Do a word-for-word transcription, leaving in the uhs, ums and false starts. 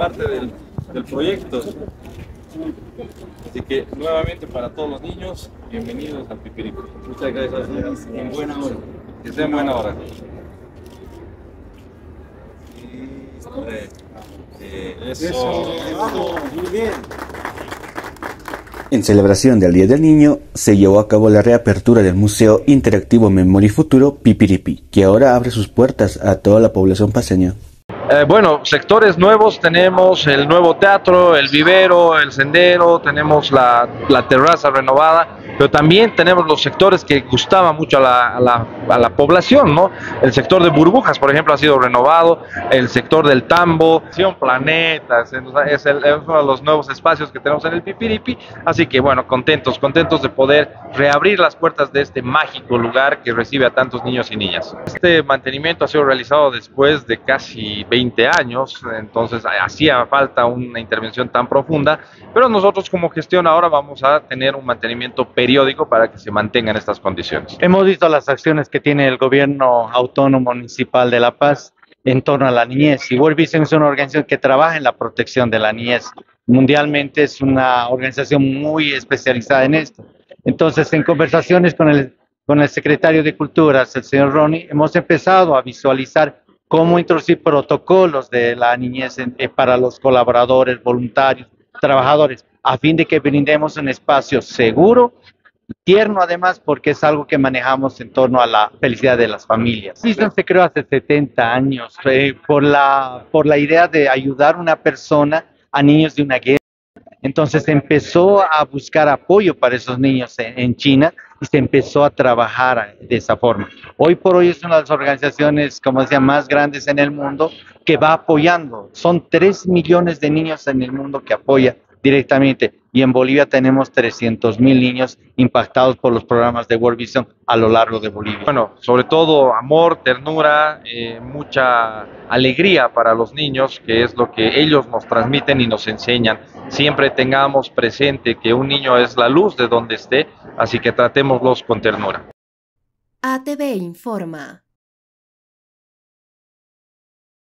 parte del, del proyecto. Así que nuevamente para todos los niños, bienvenidos a Pipiripi. Muchas gracias. En buena hora. Que esté en buena hora. Eh, eso. Eso. Muy bien. En celebración del Día del Niño, se llevó a cabo la reapertura del Museo Interactivo Memoria y Futuro Pipiripi, que ahora abre sus puertas a toda la población paceña. Eh, bueno, sectores nuevos, tenemos el nuevo teatro, el vivero, el sendero, tenemos la, la terraza renovada, pero también tenemos los sectores que gustaban mucho a la, a, la, a la población, ¿no? El sector de burbujas, por ejemplo, ha sido renovado, el sector del tambo, planetas, es, el, es uno de los nuevos espacios que tenemos en el Pipiripi, así que bueno, contentos, contentos de poder reabrir las puertas de este mágico lugar que recibe a tantos niños y niñas. Este mantenimiento ha sido realizado después de casi veinte años, entonces hacía falta una intervención tan profunda, pero nosotros como gestión ahora vamos a tener un mantenimiento periódico para que se mantengan estas condiciones. Hemos visto las acciones que tiene el gobierno autónomo municipal de La Paz en torno a la niñez, y World Vision es una organización que trabaja en la protección de la niñez. Mundialmente es una organización muy especializada en esto. Entonces, en conversaciones con el, con el secretario de Culturas, el señor Ronnie, hemos empezado a visualizar cómo introducir protocolos de la niñez en, eh, para los colaboradores, voluntarios, trabajadores, a fin de que brindemos un espacio seguro, tierno además, porque es algo que manejamos en torno a la felicidad de las familias. Vision se creó hace setenta años eh, por, la, por la idea de ayudar a una persona, a niños de una guerra. Entonces empezó a buscar apoyo para esos niños en, en China y se empezó a trabajar de esa forma. Hoy por hoy es una de las organizaciones, como decía, más grandes en el mundo que va apoyando. Son tres millones de niños en el mundo que apoya directamente, y en Bolivia tenemos trescientos mil niños impactados por los programas de World Vision a lo largo de Bolivia. Bueno, sobre todo amor, ternura, eh, mucha alegría para los niños, que es lo que ellos nos transmiten y nos enseñan. Siempre tengamos presente que un niño es la luz de donde esté, así que tratémoslos con ternura. A T V informa.